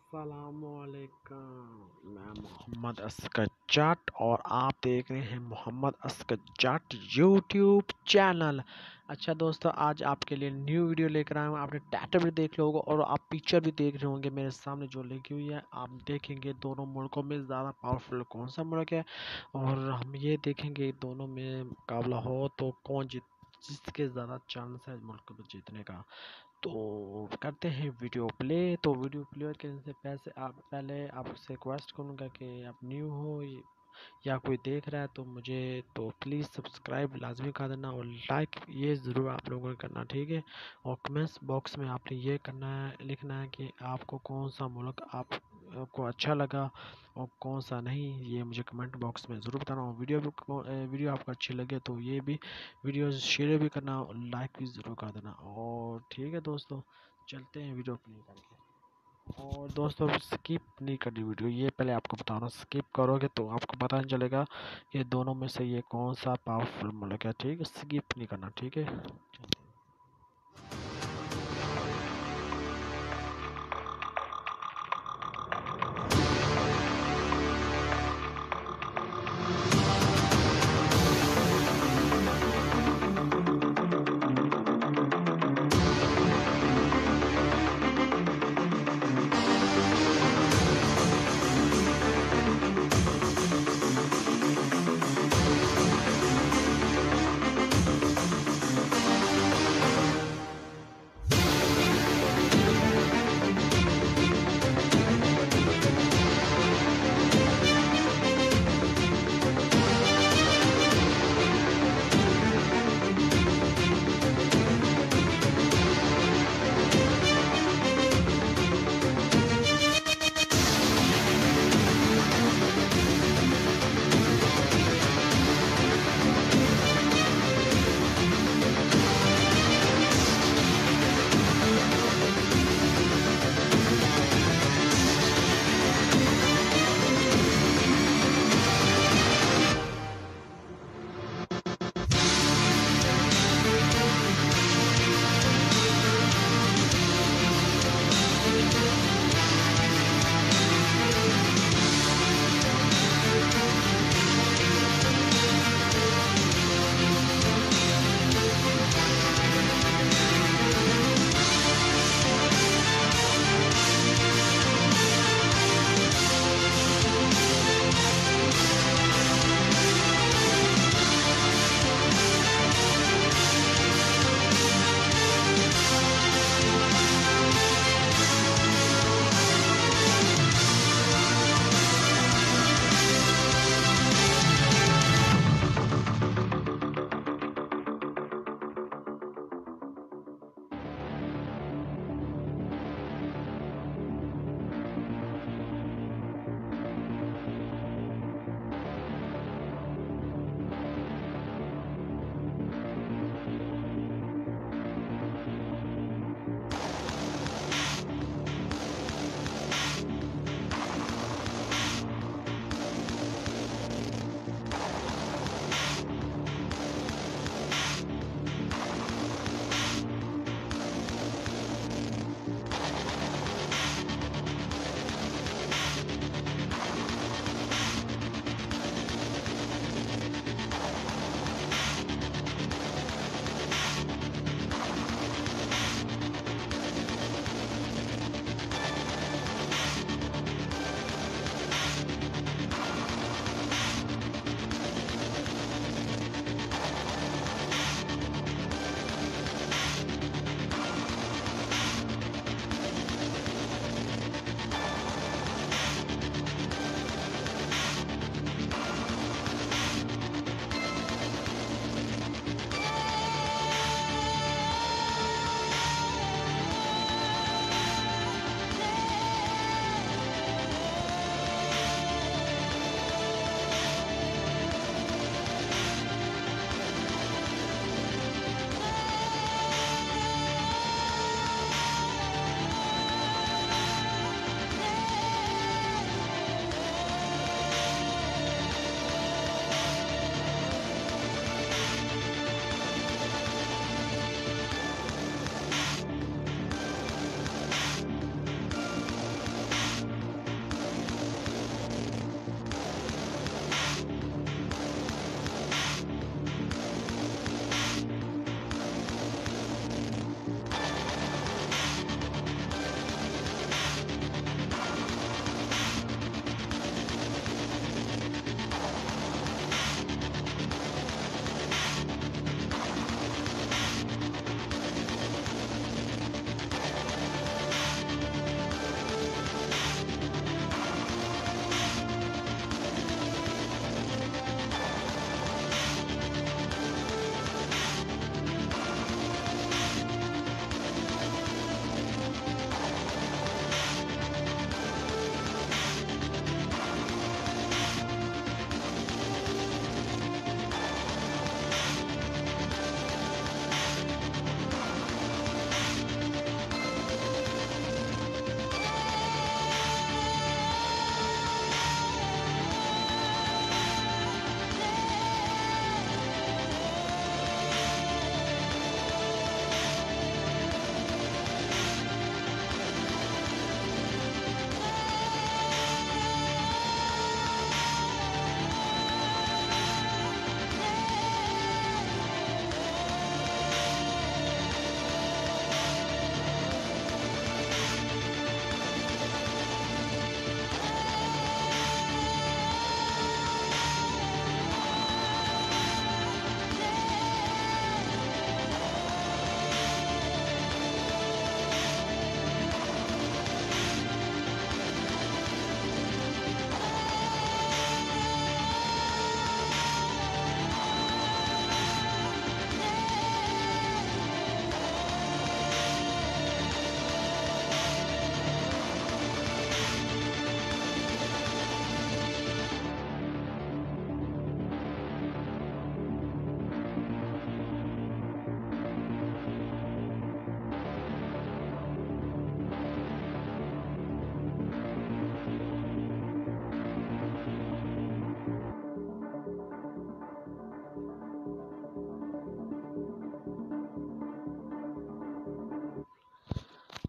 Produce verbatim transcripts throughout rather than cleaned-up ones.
अस्सलामुअलैकुम। मैं मोहम्मद अस्कर जाट और आप देख रहे हैं मोहम्मद अस्कर जाट यूट्यूब चैनल। अच्छा दोस्तों, आज आपके लिए न्यू वीडियो लेकर आया हूँ। आपने टाइटल भी देख लिया होगा और आप पिक्चर भी देख रहे होंगे मेरे सामने जो लगी हुई है। आप देखेंगे दोनों मुल्कों में ज़्यादा पावरफुल कौन सा मुल्क है, और हम ये देखेंगे दोनों में मुकाबला हो तो कौन जीत जिसके ज़्यादा चांस है मुल्क को जीतने का। तो करते हैं वीडियो प्ले। तो वीडियो प्ले करने से पैसे आप पहले आपसे रिक्वेस्ट करूँगा कि आप न्यू हो या कोई देख रहा है तो मुझे तो प्लीज़ सब्सक्राइब लाजमी कर देना और लाइक ये ज़रूर आप लोगों ने करना, ठीक है। और कमेंट्स बॉक्स में आपने ये करना है, लिखना है कि आपको कौन सा मुल्क आप को अच्छा लगा और कौन सा नहीं, ये मुझे कमेंट बॉक्स में ज़रूर बताना। और वीडियो भी वीडियो आपको अच्छी लगे तो ये भी वीडियो शेयर भी करना और लाइक भी ज़रूर कर देना। और ठीक है दोस्तों, चलते हैं वीडियो प्ले करके। और दोस्तों स्किप नहीं करनी वीडियो, ये पहले आपको बता रहा हूँ, स्किप करोगे तो आपको पता नहीं चलेगा ये दोनों में से ये कौन सा पावरफुल मुल्क है, ठीक है। स्किप नहीं करना, ठीक है।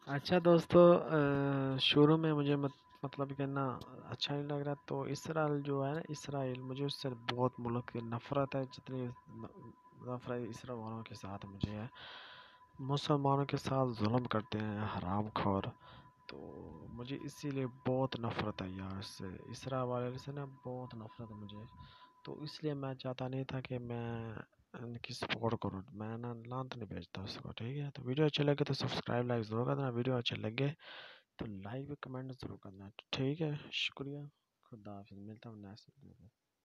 अच्छा दोस्तों, अ, शुरू में मुझे मत, मतलब कि ना अच्छा नहीं लग रहा। तो इसराइल जो है ना, इसराइल मुझे उससे बहुत मुल्क की नफ़रत है। जितनी न- नफ़रत इसराइल वालों के साथ मुझे है, मुसलमानों के साथ जुल्म करते हैं हरामखोर। तो मुझे इसीलिए बहुत नफ़रत है यार इससे, इसराइल वाले से ना बहुत नफ़रत है मुझे। तो इसलिए मैं चाहता नहीं था कि मैं इनकी सपोर्ट करूँ। मैं ना लांत नहीं भेजता उसको। ठीक है, तो वीडियो अच्छे लगे तो सब्सक्राइब लाइक ज़रूर करना। वीडियो अच्छे लगे तो लाइक भी कमेंट ज़रूर करना। ठीक है, शुक्रिया। खुदा हाफिज़, मिलता हूँ नेक्स्ट वीडियो में।